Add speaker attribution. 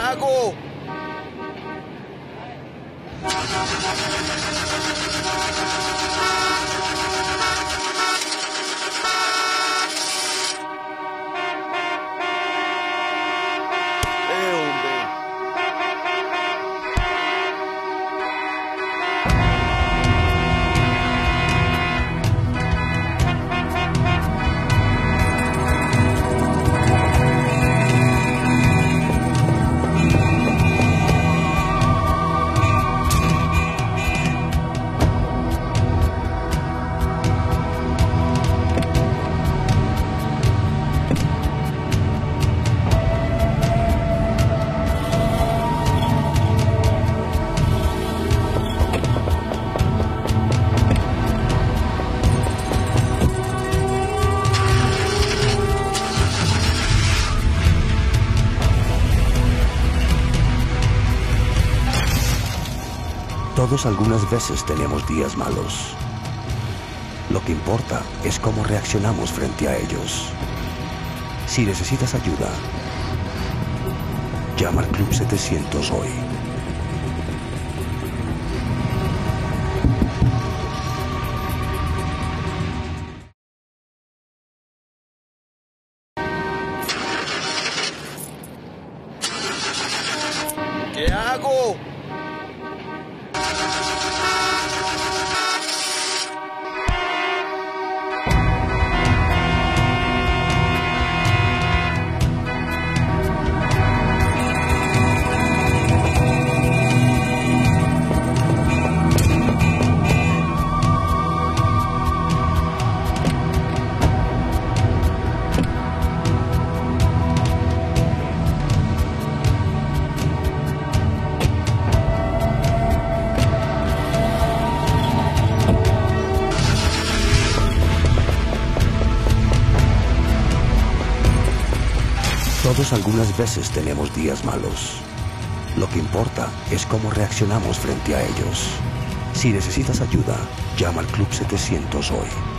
Speaker 1: hago?
Speaker 2: Todos algunas veces tenemos días malos. Lo que importa es cómo reaccionamos frente a ellos. Si necesitas ayuda, llama al Club 700 hoy.
Speaker 1: ¿Qué hago?
Speaker 2: Todos algunas veces tenemos días malos. Lo que importa es cómo reaccionamos frente a ellos. Si necesitas ayuda, llama al Club 700 hoy.